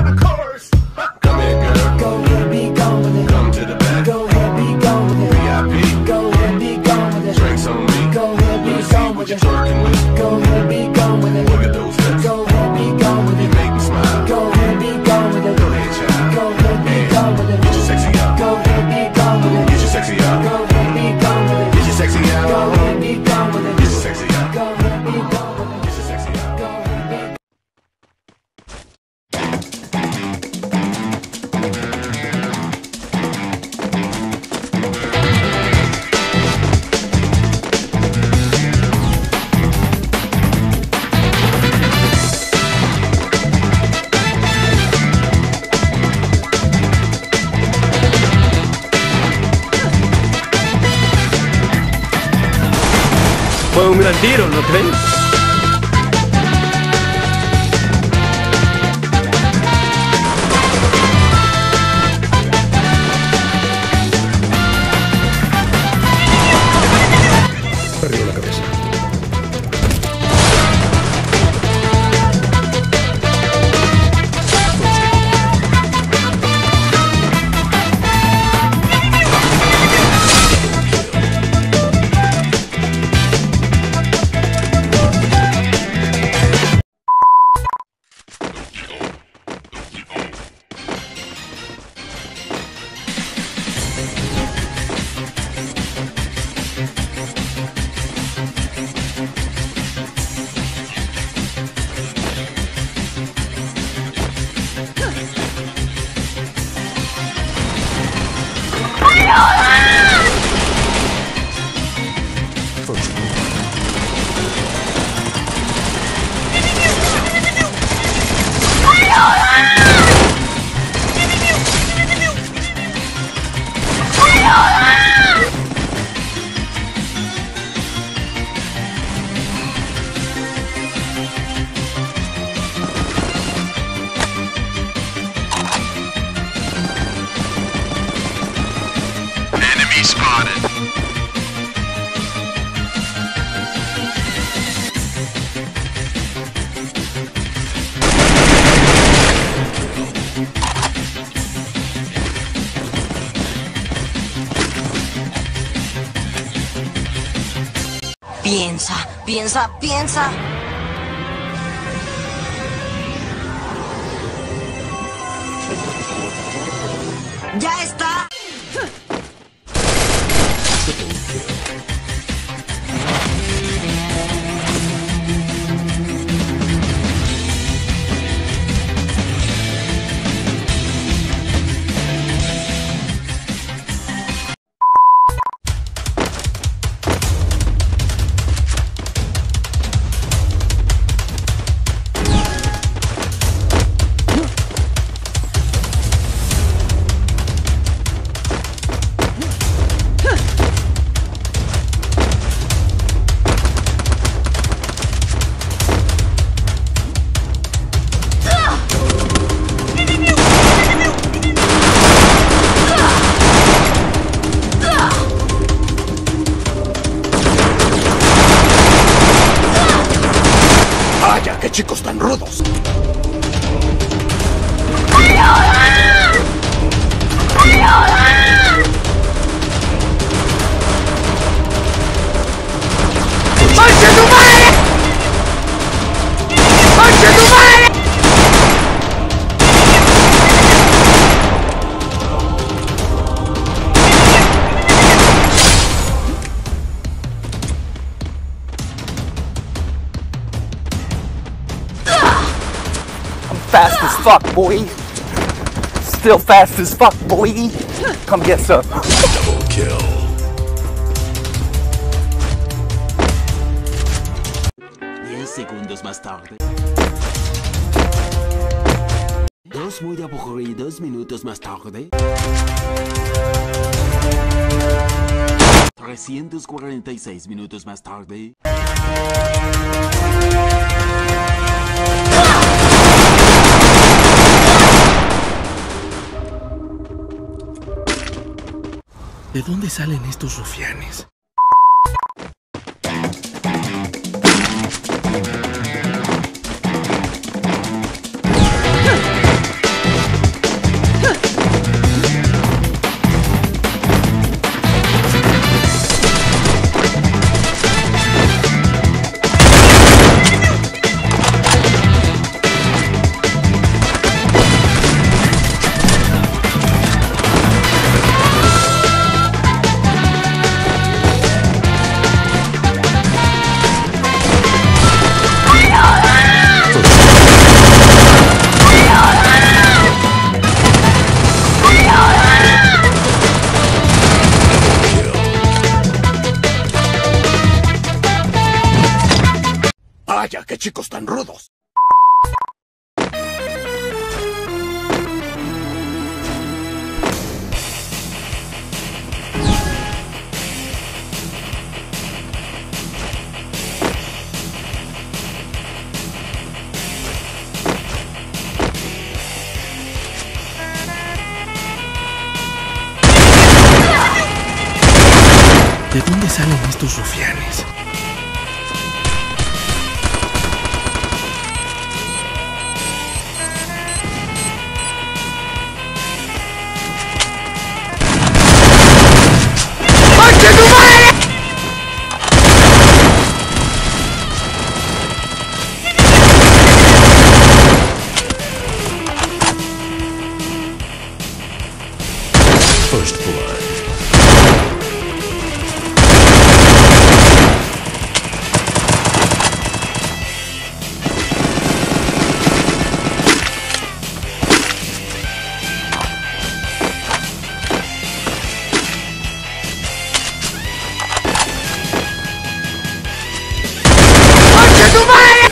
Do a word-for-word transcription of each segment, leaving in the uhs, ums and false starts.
Come here, girl. Go ahead, be gone with it. Come to the back. Go ahead, be gone with it. V I P. Go ahead, be gone with it. Drinks on me. Go ahead, be gone with it. Twerking with. Go ahead, be gone with it. Look at those hips. Go ahead, be gone with it. You make me smile. Go ahead, be gone with it. Go ahead, child. Go ahead, be gone with it. Get your sexy out. Go ahead, be gone with it. Get your sexy out. Go ahead, be gone with it. Get your sexy out. Go ahead, be gone with it. Get your sexy out. Go ahead, be gone with it. Get your sexy out. Go ahead, be. Fue un gran tiro, ¿no creen? Arriba la cabeza. Enemy spotted. Piensa, piensa, piensa. ¡Ya está! ¡Vaya, qué chicos tan rudos! ¡Ayuda! ¡Ayuda! ¡Concha tu madre! ¡Concha tu madre! Fast as fuck, boy. Still fast as fuck, boy. Come get some. Double kill. Diez segundos más tarde. Dos muy aburridos minutos más tarde. trescientos cuarenta y seis minutos más tarde. ¿De dónde salen estos rufianes? dónde salen estos rufianes? ¡Concha tu madre! First blood. ¡Concha tu madre!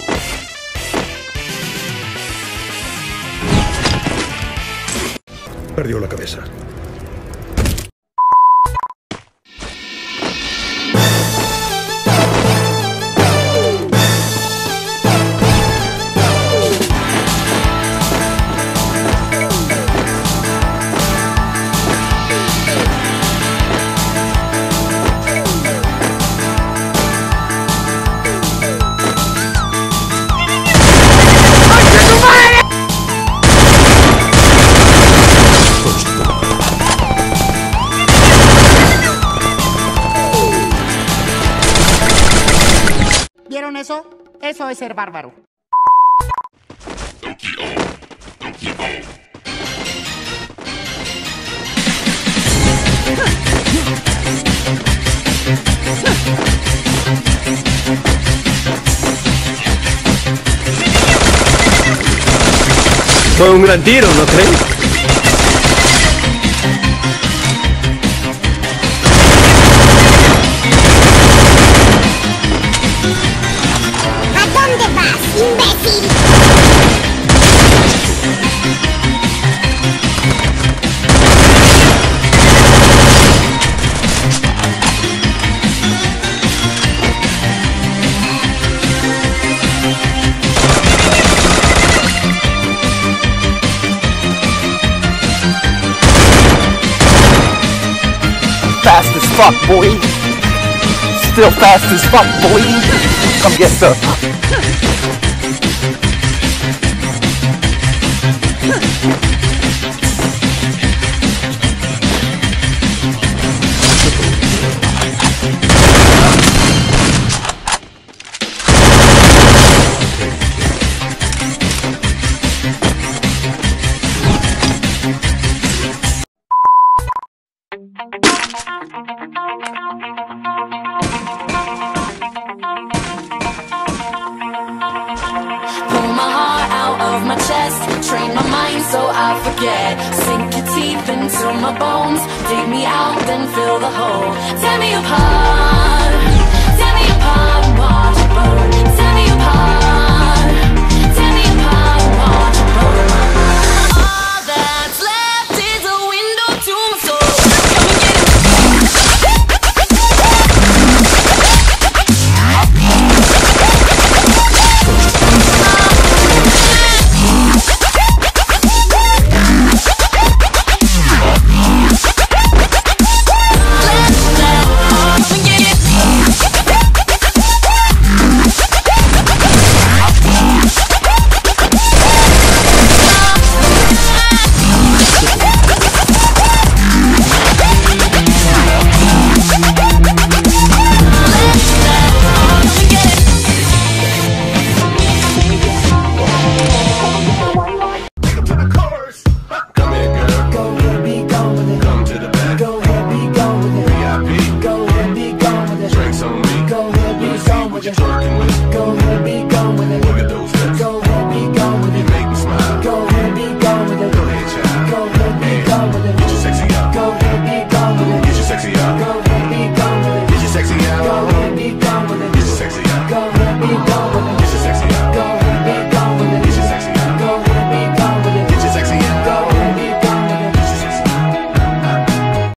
Perdió la cabeza. First blood. ¿Vieron eso? Eso es ser bárbaro. Fue un gran tiro, ¿no crees? ¿A dónde vas, imbécil? Fast as fuck, boy. Still fast as fuck, boy. Come get the. Pull my heart out of my chest, train my mind so I forget. Sink your teeth into my bones, dig me out, then fill the hole. Tear me apart, tear me apart and watch it burn. Tear me apart, tear me apart and watch it burn. All that's left is a window to my soul. Come and get it. Come here, girl. Go ahead, be gone with it. Come to the back. Go ahead, be gone with it. V I P. Go ahead, be gone with it. Drinks on me. Go ahead, be gone with it. Twerking with. Go ahead, be gone.